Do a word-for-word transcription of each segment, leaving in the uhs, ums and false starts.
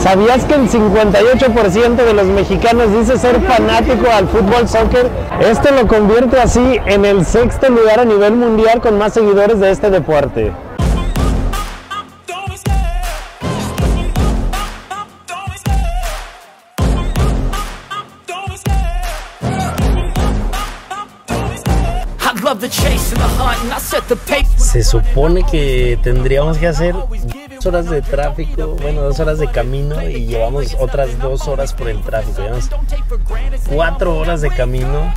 ¿Sabías que el cincuenta y ocho por ciento de los mexicanos dice ser fanático al fútbol soccer? Esto lo convierte así en el sexto lugar a nivel mundial con más seguidores de este deporte. Se supone que tendríamos que hacer dos horas de tráfico, bueno, dos horas de camino y llevamos otras dos horas por el tráfico. Llevamos cuatro horas de camino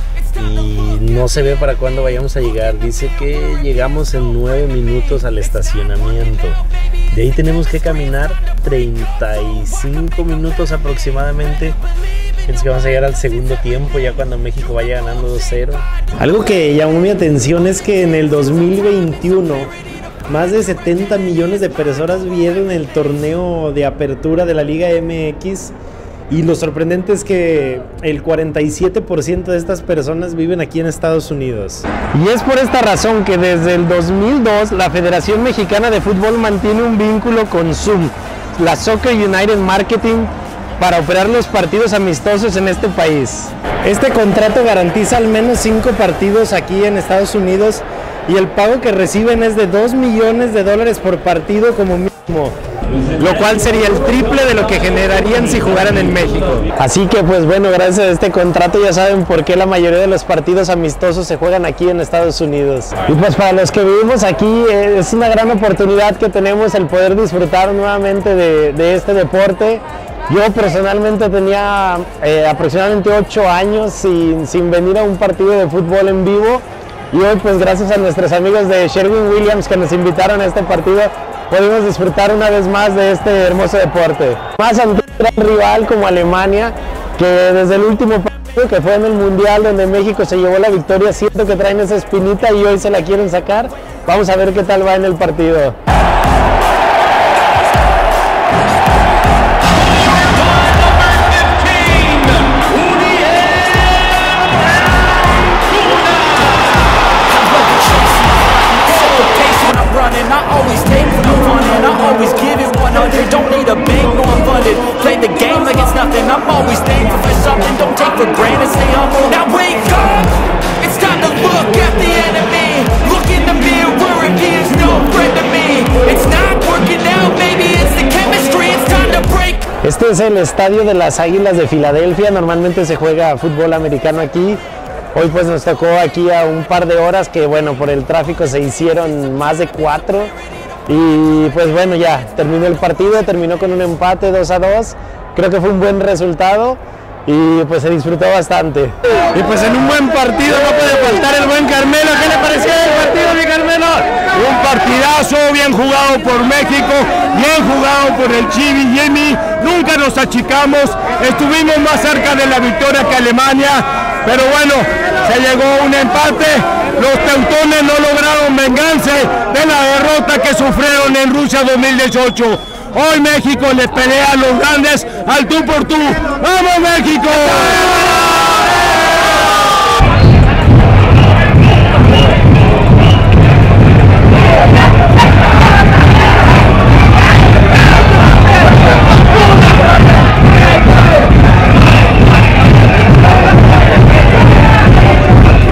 y no se ve para cuándo vayamos a llegar. Dice que llegamos en nueve minutos al estacionamiento. De ahí tenemos que caminar treinta y cinco minutos aproximadamente. Pienso que vamos a llegar al segundo tiempo, ya cuando México vaya ganando dos cero. Algo que llamó mi atención es que en el dos mil veintiuno más de setenta millones de personas vieron el torneo de apertura de la Liga M X, y lo sorprendente es que el cuarenta y siete por ciento de estas personas viven aquí en Estados Unidos. Y es por esta razón que desde el dos mil dos la Federación Mexicana de Fútbol mantiene un vínculo con Zoom, la Soccer United Marketing, para operar los partidos amistosos en este país. Este contrato garantiza al menos cinco partidos aquí en Estados Unidos y el pago que reciben es de dos millones de dólares por partido como mínimo, lo cual sería el triple de lo que generarían si jugaran en México. Así que pues bueno, gracias a este contrato ya saben por qué la mayoría de los partidos amistosos se juegan aquí en Estados Unidos. Y pues para los que vivimos aquí es una gran oportunidad que tenemos el poder disfrutar nuevamente de, de este deporte. Yo personalmente tenía eh, aproximadamente ocho años sin, sin venir a un partido de fútbol en vivo, y hoy pues gracias a nuestros amigos de Sherwin-Williams que nos invitaron a este partido pudimos disfrutar una vez más de este hermoso deporte. Más ante un gran rival como Alemania, que desde el último partido que fue en el Mundial donde México se llevó la victoria, siento que traen esa espinita y hoy se la quieren sacar. Vamos a ver qué tal va en el partido. Este es el estadio de las Águilas de Filadelfia. Normalmente se juega fútbol americano aquí. Hoy pues nos tocó aquí a un par de horas que bueno, por el tráfico se hicieron más de cuatro. Y pues bueno, ya terminó el partido, terminó con un empate dos a dos. Creo que fue un buen resultado y pues se disfrutó bastante. Y pues en un buen partido no puede faltar el buen Carmelo. ¿Qué le pareció el partido, mi Carmelo? Un partidazo, bien jugado por México, bien jugado por el Chibi Jimmy. Nunca nos achicamos, estuvimos más cerca de la victoria que Alemania, pero bueno, se llegó a un empate. Los teutones no lograron vengarse de la derrota que sufrieron en Rusia dos mil dieciocho. Hoy México le pelea a los grandes al tú por tú. ¡Vamos México!